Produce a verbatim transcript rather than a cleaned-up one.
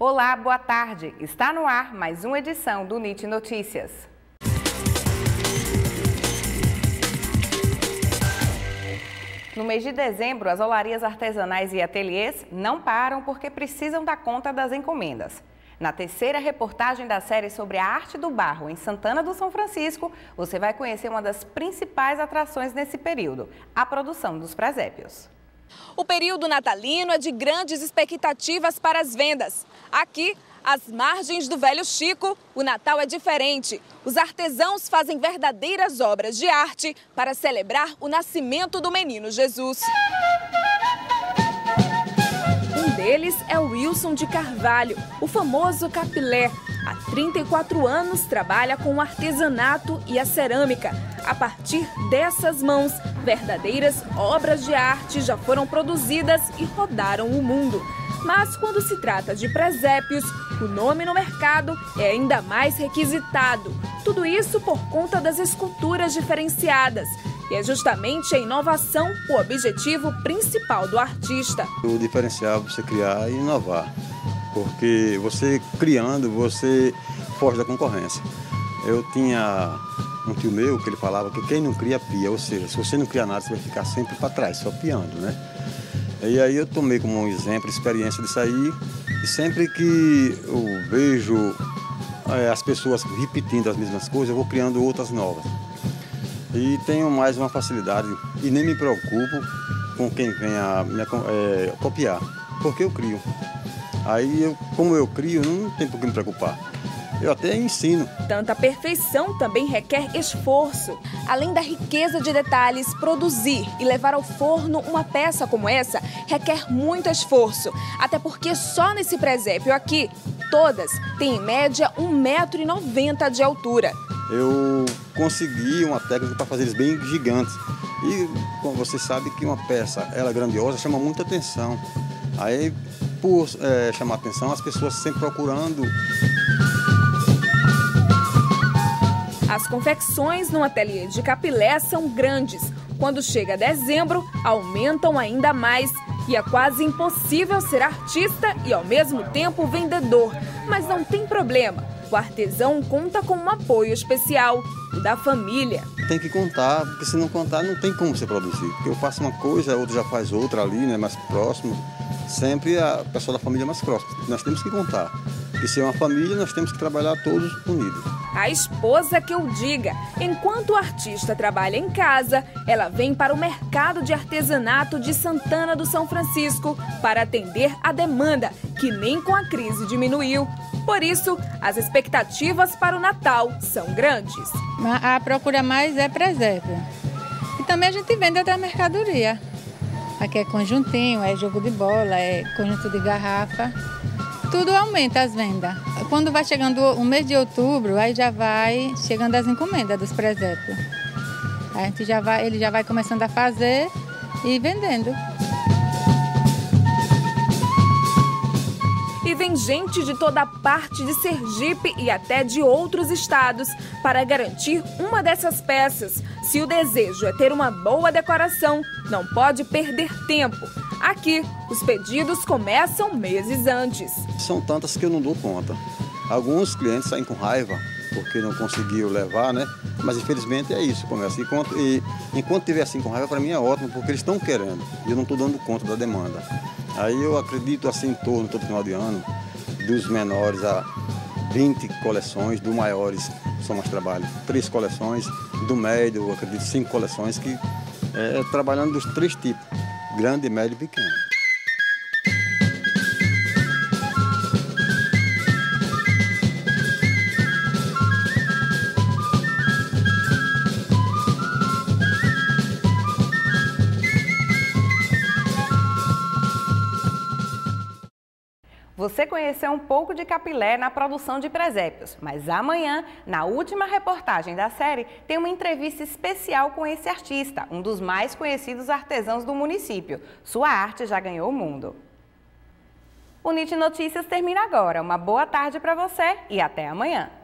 Olá, boa tarde. Está no ar mais uma edição do NIT Notícias. No mês de dezembro, as olarias artesanais e ateliês não param porque precisam dar conta das encomendas. Na terceira reportagem da série sobre a arte do barro em Santana do São Francisco, você vai conhecer uma das principais atrações nesse período, a produção dos presépios. O período natalino é de grandes expectativas para as vendas. Aqui, às margens do Velho Chico, o Natal é diferente. Os artesãos fazem verdadeiras obras de arte para celebrar o nascimento do menino Jesus. Um deles é o Wilson de Carvalho, o famoso capilé. Há trinta e quatro anos trabalha com o artesanato e a cerâmica. A partir dessas mãos, verdadeiras obras de arte já foram produzidas e rodaram o mundo. Mas quando se trata de presépios, o nome no mercado é ainda mais requisitado. Tudo isso por conta das esculturas diferenciadas. E é justamente a inovação o objetivo principal do artista. O diferencial é você criar e inovar. Porque você criando, você foge da concorrência. Eu tinha um tio meu que ele falava que quem não cria, pia. Ou seja, se você não cria nada, você vai ficar sempre para trás, só piando, né? E aí eu tomei como um exemplo, experiência disso aí. E sempre que eu vejo é, as pessoas repetindo as mesmas coisas, eu vou criando outras novas. E tenho mais uma facilidade e nem me preocupo com quem venha me é, copiar, porque eu crio. Aí, eu, como eu crio, não tem por que me preocupar. Eu até ensino. Tanta perfeição também requer esforço. Além da riqueza de detalhes, produzir e levar ao forno uma peça como essa requer muito esforço. Até porque só nesse presépio aqui, todas têm em média um metro e noventa de altura. Eu consegui uma técnica para fazer eles bem gigantes. E como você sabe que uma peça, ela grandiosa, chama muita atenção. Aí, por é, chamar atenção, as pessoas sempre procurando. As confecções no ateliê de capilé são grandes. Quando chega dezembro, aumentam ainda mais. E é quase impossível ser artista e, ao mesmo tempo, vendedor. Mas não tem problema. O artesão conta com um apoio especial, o da família. Tem que contar, porque se não contar, não tem como você produzir. Porque eu faço uma coisa, outro já faz outra ali, né, mais próximo. Sempre a pessoa da família é mais próxima. Nós temos que contar. E se é uma família, nós temos que trabalhar todos unidos. A esposa que eu diga. Enquanto o artista trabalha em casa, ela vem para o mercado de artesanato de Santana do São Francisco para atender a demanda, que nem com a crise diminuiu. Por isso, as expectativas para o Natal são grandes. A procura mais é presépio. E também a gente vende outra mercadoria. Aqui é conjuntinho, é jogo de bola, é conjunto de garrafa. Tudo aumenta as vendas. Quando vai chegando o mês de outubro, aí já vai chegando as encomendas dos presépios. A gente já vai, ele já vai começando a fazer e vendendo. E vem gente de toda parte de Sergipe e até de outros estados para garantir uma dessas peças. Se o desejo é ter uma boa decoração, não pode perder tempo. Aqui, os pedidos começam meses antes. São tantas que eu não dou conta. Alguns clientes saem com raiva porque não conseguiu levar, né? Mas infelizmente é isso, começa. Enquanto, e, enquanto tiver assim com raiva, para mim é ótimo, porque eles estão querendo e eu não estou dando conta da demanda. Aí eu acredito assim em torno, todo final de ano, dos menores a vinte coleções, dos maiores são mais trabalho, três coleções, do médio, eu acredito cinco coleções, que é trabalhando dos três tipos, grande, médio e pequeno. Você conheceu um pouco de capilé na produção de presépios, mas amanhã, na última reportagem da série, tem uma entrevista especial com esse artista, um dos mais conhecidos artesãos do município. Sua arte já ganhou o mundo. O NIT Notícias termina agora. Uma boa tarde para você e até amanhã.